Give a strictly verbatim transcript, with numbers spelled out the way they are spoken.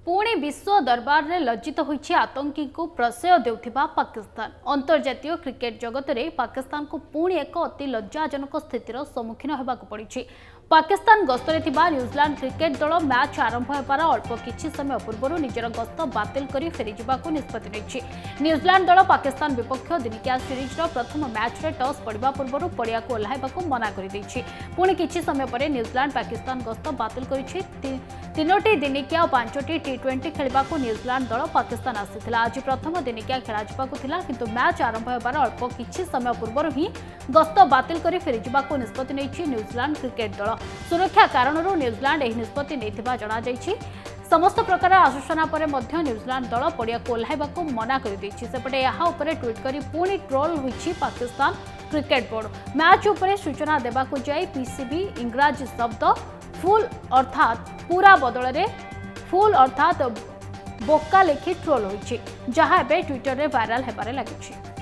पुणे विश्व दरबार में लज्जित होइछि आतंकी को प्रश्रय देउथिबा पाकिस्तान। अंतर्जातीय क्रिकेट जगत में पाकिस्तान को पुणी एक अति लज्जाजनक स्थितिर सम्मुखीन होबाक पड़िछि। पाकिस्तान गस्तरे थिबा न्यूजीलैंड क्रिकेट दल मैच आरंभ होबार अल्प किछि समय पूर्व निजर गस्त बातिल करी फेरी जिबाकू निष्पत्ति नेछि। न्यूजीलैंड दल पाकिस्तान विपक्ष दिनिकिया सीरीज प्रथम मैच रे टॉस पड़िबा पूर्व पड़ियाकू ओह्लाइबाकू मना करि दैछि। पुणी किछि समय पर न्यूजीलैंड पाकिस्तान गस्त बातिल करिछि। तीनोटी दिनिकिया और पांचटी टी ट्वेंटी खेलबाकू न्यूजीलैंड दल पाकिस्तान आसीथिला। आज प्रथम दिनिकिया खेला जिबाकू थिला किंतु मैच आरंभ होबार अल्प किछि समय पूर्व ही गस्त बातिल करी फेरी जिबाकू निष्पत्ति नेछि न्यूजीलैंड क्रिकेट दल। सुरक्षा कारणरू न्यूजीलैंड एही निष्पत्ति नेथिबा जणा जायछि। समस्त प्रकार आलोचना पर मध्य न्यूजीलैंड दल पड़ियाकू ओह्लाइबाकू मना करि दैछि। सेपटे यहाँ उपरे ट्वीट करी पुणी ट्रोल होइछि पाकिस्तान क्रिकेट बोर्ड। मैच उपरे सूचना देबाकू जाई पीसीबी इंग्राजी शब्द फुल अर्थात पूरा बदल रे फुल अर्थात बोका लेखि ट्रोल होइछि, जहाँ एबे ट्विटर रे वायरल हेबारे लागिछि।